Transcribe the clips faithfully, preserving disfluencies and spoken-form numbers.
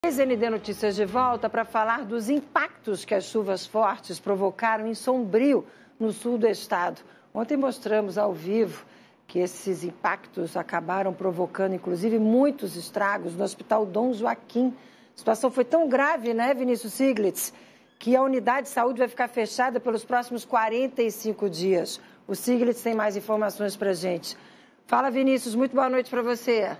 N D Notícias de volta para falar dos impactos que as chuvas fortes provocaram em Sombrio, no sul do estado. Ontem mostramos ao vivo que esses impactos acabaram provocando, inclusive, muitos estragos no Hospital Dom Joaquim. A situação foi tão grave, né, Vinícius Siglitz, que a unidade de saúde vai ficar fechada pelos próximos quarenta e cinco dias. O Siglitz tem mais informações para a gente. Fala, Vinícius, muito boa noite para você.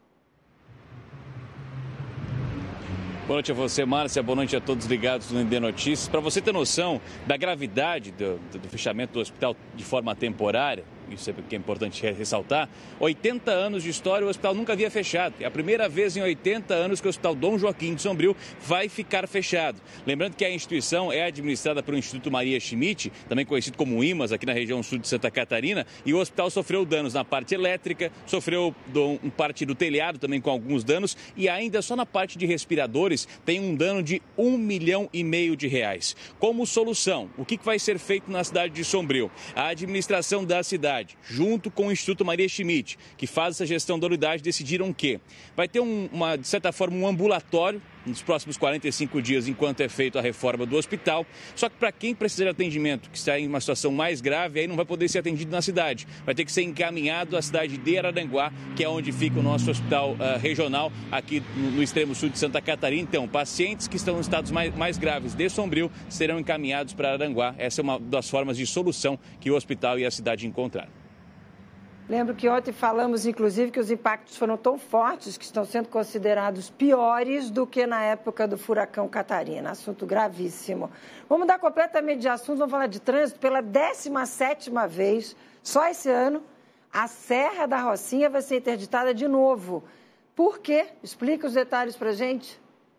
Boa noite a você, Márcia. Boa noite a todos ligados no N D Notícias. Para você ter noção da gravidade do, do fechamento do hospital de forma temporária, isso é porque é importante ressaltar, oitenta anos de história, o hospital nunca havia fechado. É a primeira vez em oitenta anos que o Hospital Dom Joaquim de Sombrio vai ficar fechado. Lembrando que a instituição é administrada pelo Instituto Maria Schmidt, também conhecido como IMAS, aqui na região sul de Santa Catarina, e o hospital sofreu danos na parte elétrica, sofreu um parte do telhado também com alguns danos, e ainda só na parte de respiradores tem um dano de um milhão e meio de reais. Como solução, o que vai ser feito na cidade de Sombrio? A administração da cidade, junto com o Instituto Maria Schmidt, que faz essa gestão da unidade, decidiram que vai ter, um, uma, de certa forma, um ambulatório nos próximos quarenta e cinco dias, enquanto é feita a reforma do hospital. Só que para quem precisa de atendimento, que está em uma situação mais grave, aí não vai poder ser atendido na cidade. Vai ter que ser encaminhado à cidade de Araranguá, que é onde fica o nosso hospital uh, regional, aqui no, no extremo sul de Santa Catarina. Então, pacientes que estão em estados mais, mais graves de Sombrio serão encaminhados para Araranguá. Essa é uma das formas de solução que o hospital e a cidade encontraram. Lembro que ontem falamos, inclusive, que os impactos foram tão fortes que estão sendo considerados piores do que na época do furacão Catarina. Assunto gravíssimo. Vamos mudar completamente de assunto, vamos falar de trânsito. Pela décima sétima vez, só esse ano, a Serra da Rocinha vai ser interditada de novo. Por quê? Explica os detalhes para a gente.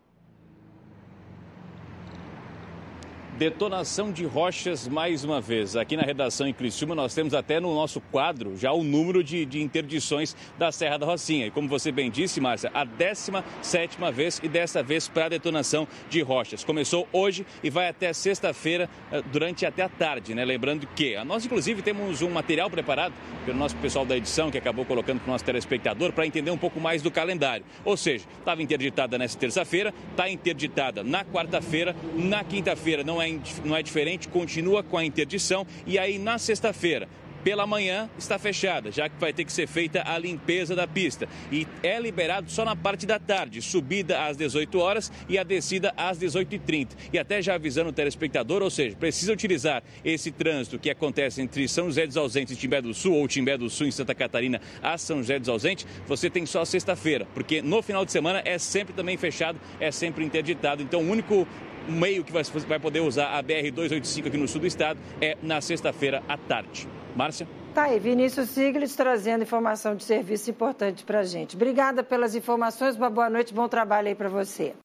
Detonação de rochas mais uma vez. Aqui na redação em Criciúma nós temos até no nosso quadro já o número de, de interdições da Serra da Rocinha. E como você bem disse, Márcia, a décima sétima vez e dessa vez para a detonação de rochas. Começou hoje e vai até sexta-feira, durante até a tarde, né? Lembrando que nós, inclusive, temos um material preparado pelo nosso pessoal da edição, que acabou colocando para o nosso telespectador, para entender um pouco mais do calendário. Ou seja, estava interditada nessa terça-feira, está interditada na quarta-feira, na quinta-feira não é não é diferente, continua com a interdição, e aí na sexta-feira, pela manhã, está fechada, já que vai ter que ser feita a limpeza da pista. E é liberado só na parte da tarde, subida às dezoito horas e a descida às dezoito e trinta. E até já avisando o telespectador, ou seja, precisa utilizar esse trânsito que acontece entre São José dos Ausentes e Timbé do Sul, ou Timbé do Sul em Santa Catarina a São José dos Ausentes, você tem só sexta-feira, porque no final de semana é sempre também fechado, é sempre interditado. Então o único meio que você vai poder usar a B R duzentos e oitenta e cinco aqui no sul do estado é na sexta-feira à tarde. Márcia? Tá aí, Vinícius Siglitz trazendo informação de serviço importante para a gente. Obrigada pelas informações, uma boa noite, bom trabalho aí para você.